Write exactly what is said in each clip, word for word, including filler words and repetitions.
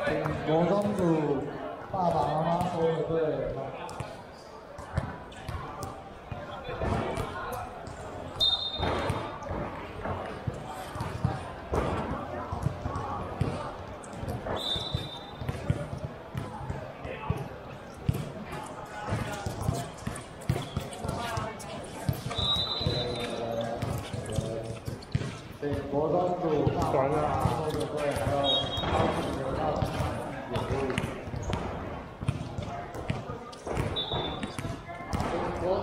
国中组爸爸妈妈说的对。对，国中组爸爸妈妈说的对，还有超级流到场演入。国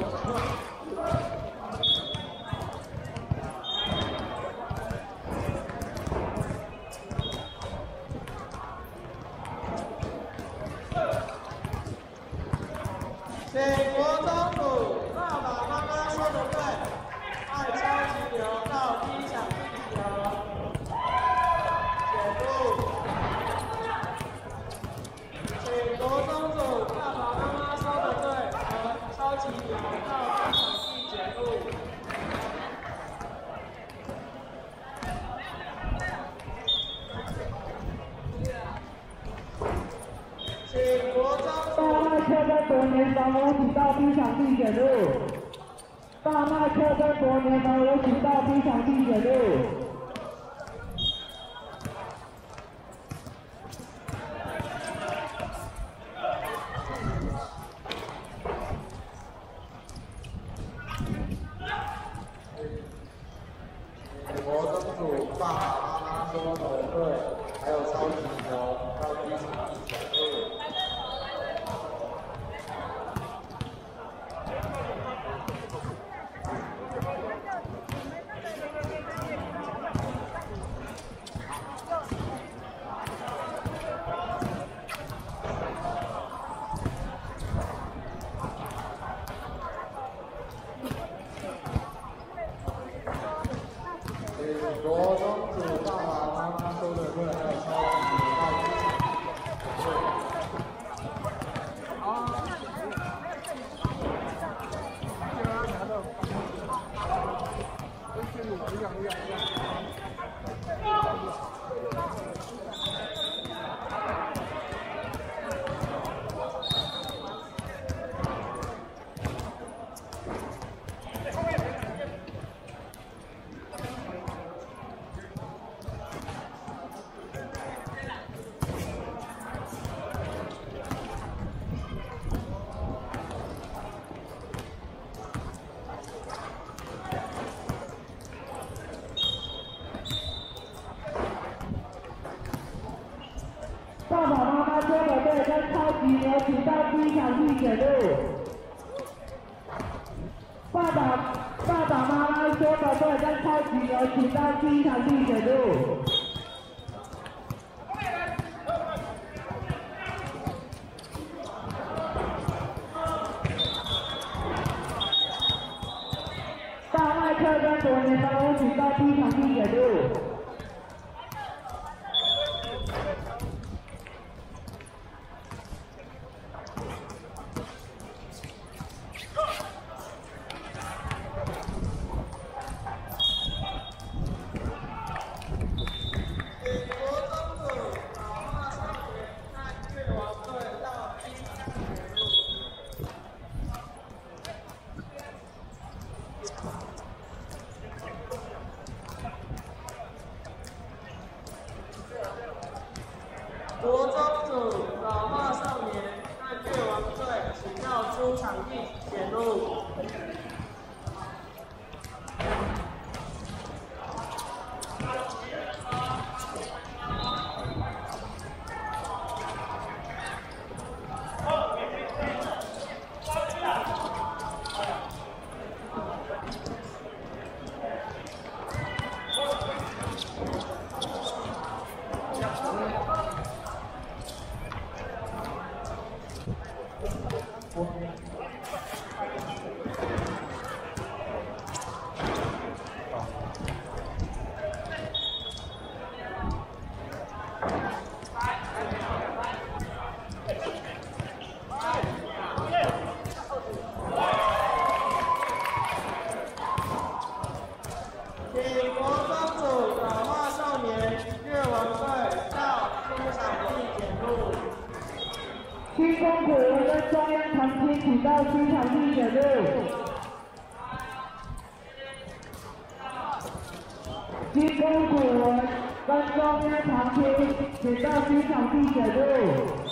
对，国中组爸爸妈妈说的对，爱超级流到第一场地球，解读。请国中组爸爸妈妈说的对，和超级流到第一场地解读。请国中大麦克跟夺年防我请到 B 场地解入。大麦克跟夺年防我请到 B 场地解入。国中组爸爸妈妈说的对，还有超级流到 B 场地解入。国中组爸爸妈妈说的对，还有超级流到第一场地解入。爸爸妈妈说的对，跟超级流请到第一场地解入。爸爸爸爸妈妈说的对，跟超级流请到第一场地解入。大麦克跟夺年防我请到第一场地解入。国中组老化少年和越王队，请到出场地解入。请国中组老化少年越王队到出场地解入。 中央长青请到新场地选入。金工古文跟中央长青请到新场地选入。